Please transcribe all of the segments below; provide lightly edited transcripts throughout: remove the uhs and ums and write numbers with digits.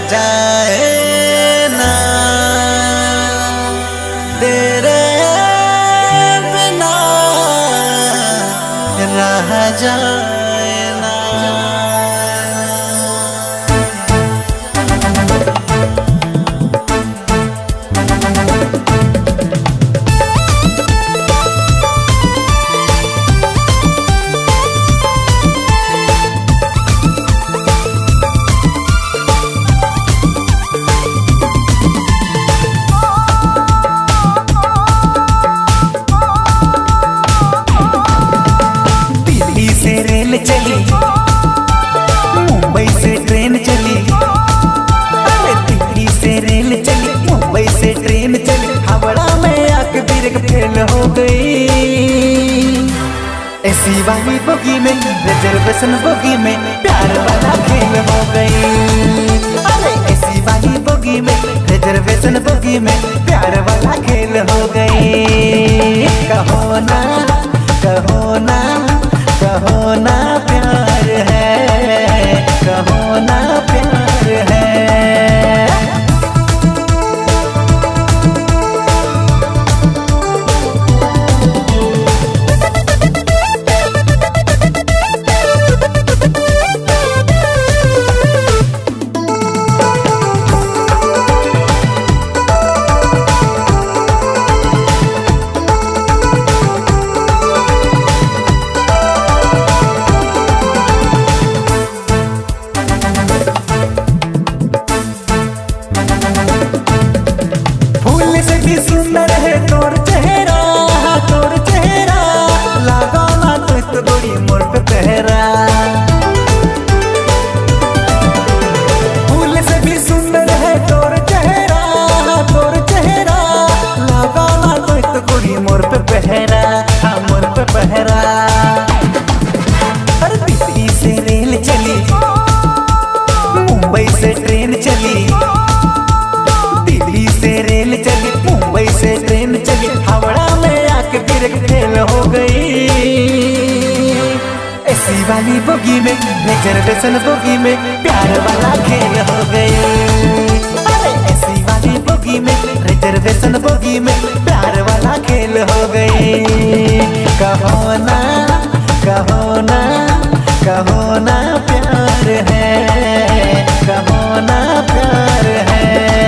जाए ना, तेरे बिना रह जाए ना। चली मुंबई से ट्रेन चली, अरे दिल्ली से रेल चली, मुंबई से ट्रेन चली, हावड़ा में आके ब्रेक फेल हो गई। एसी वाली बोगी में रिजर्वेशन बोगी में प्यार वाला खेल हो गई। अरे एसी वाली बोगी में रिजर्वेशन बोगी में प्यार वाला खेल हो गई। कहो ना कहो ना कहो ना प्यार है, कहो ना प्यार है। सुंदर है तोर चेहरा, तोर चेहरा लगा ना तो गोरी मोर पे पहरा। फूल से भी सुंदर है तोर चेहरा, तोर चेहरा लगा ना तो गोरी मोर पे पहरा, हाँ मोर पे पहरा। अरे दिल्ली से रेल चली, मुंबई से ट्रेन चली, दिल्ली से रेल चली, मुंबई से ट्रेन चली, हावड़ा में आके ब्रेक फेल हो गई। एसी वाली बोगी में रिजर्वेशन बोगी में प्यार वाला खेल हो गई। अरे एसी वाली बोगी में रिजर्वेशन बोगी में प्यार वाला खेल हो गई। कहो ना कहो ना कहो ना प्यार है, कहो ना प्यार है।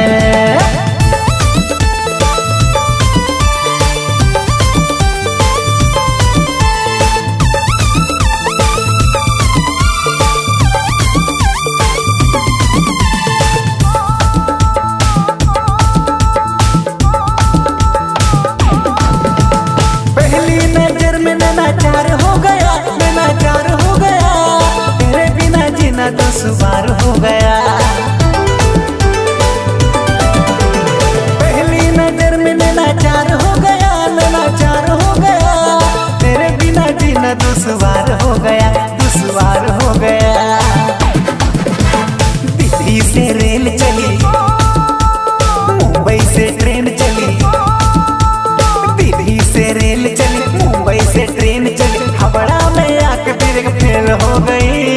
नाचार हो गया, नाचार हो गया, तेरे बिना जीना दुश्वार हो गया। पहली नजर में नाचार हो गया, नाचार हो गया, तेरे बिना जीना दुश्वार हो गया, दुश्वार हो गया। दिल्ली से रेल चली, मुंबई से ट्रेन चली, दिल्ली से रेल चली, मुंबई से ट्रेन चली, हावड़ा में आके ब्रेक फेल हो गई।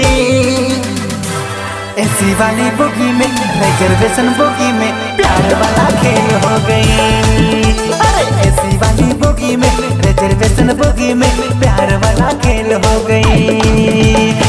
एसी वाली बोगी में रिजर्वेशन बोगी में प्यार वाला खेल हो गई। अरे एसी वाली बोगी में रिजर्वेशन बोगी में प्यार वाला खेल हो गई।